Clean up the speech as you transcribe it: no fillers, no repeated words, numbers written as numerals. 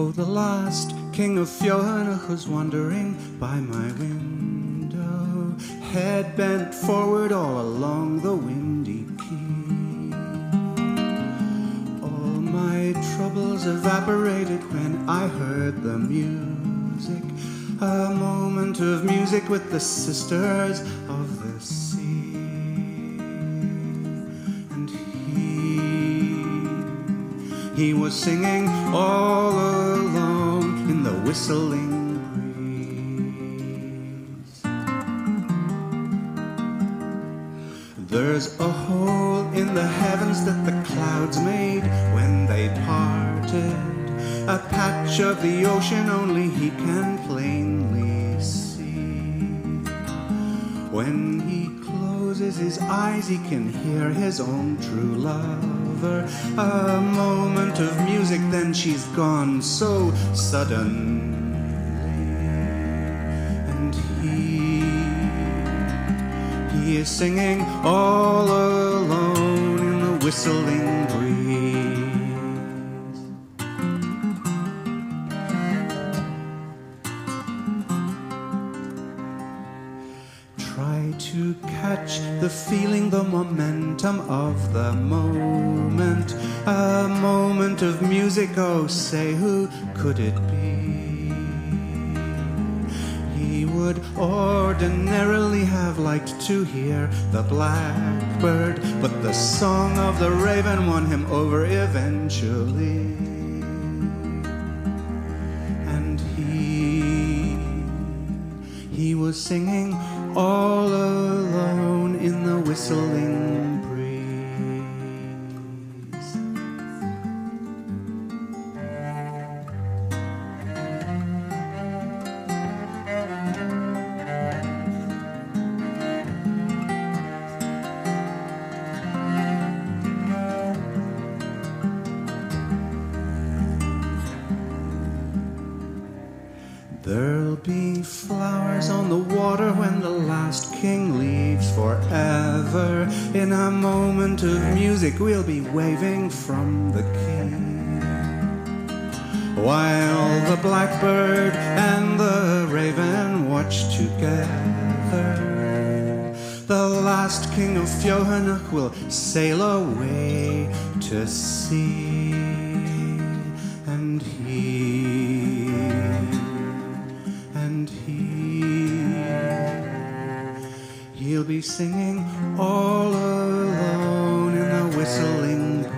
Oh, the last king of Feothanach was wandering by my window, head bent forward all along the windy quay. All my troubles evaporated when I heard the music, a moment of music with the sisters of the sea. And he was singing all alone in the whistling breeze. There's a hole in the heavens that the clouds made when they parted, a patch of the ocean only he can plainly see. When he closes his eyes, he can hear his own true lover. A moment of music, then she's gone so suddenly. And he is singing all alone in the whistling breeze. Try to catch the feeling, the momentum of the moment. A moment of music, oh say who could it be? He would ordinarily have liked to hear the blackbird, but the song of the raven won him over eventually. And he was singing all alone in the whistling breeze. There'll be flowers on the water when the last king leaves forever. In a moment of music we'll be waving from the quay, while the blackbird and the raven watch together. The last king of Feothanach will sail away to sea, and he'll be singing all alone in the whistling breeze.